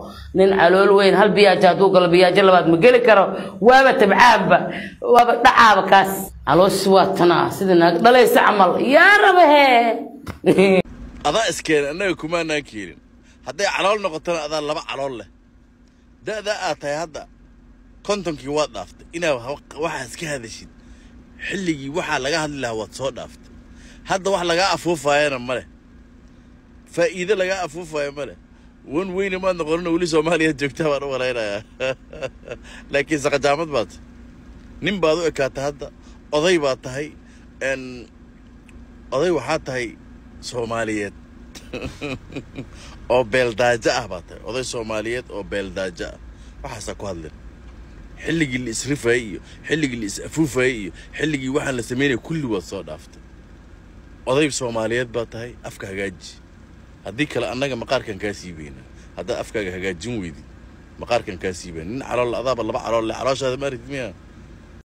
nin calool weyn hal biyaaja hadduu galo biyaajo labaad ma geli karo waaba tabcaanba waaba dhacaaba kaas caloosh waa tanaa sida naag dhalaysa camal yaa rabahe adaa iskeen annaga kumaanaan keenin hadday calool noqotona adaa laba calool leh da'daa aad tahay hadda kontonkii waad dhaaftay inaa waxaa iska hadashid xilligii waxaa laga hadli lahaa waad soo dhaaftay hadda wax lagaa afuufaayana ma leh faa'iido lagaa afuufaayo ma leh wan weyne maad noqonina weli soomaaliya joogtaa baan u malaynayaa laakiin saqajaamad baad nin baad u ekaatay hadda oday baad tahay oday waxaa tahay soomaaliyeed oo beeldaajo ah baad tahay oday soomaaliyeed oo beeldaajo ah waxaasaa ku hadlin xilligii la isrifayay iyo xilligii la is-afuufayay iyo xilligii waxaan la samaynaya kulli waad soo dhaaftay oday soomaaliyeed baad tahay afka hagaaji haddii kale annaga maqaarkan kaa siibayna haddaad afkaaga hagaajin weydid maqaarkan kaa siibayna nin calool adaaba laba calool leh calooshaada ma arid miyaa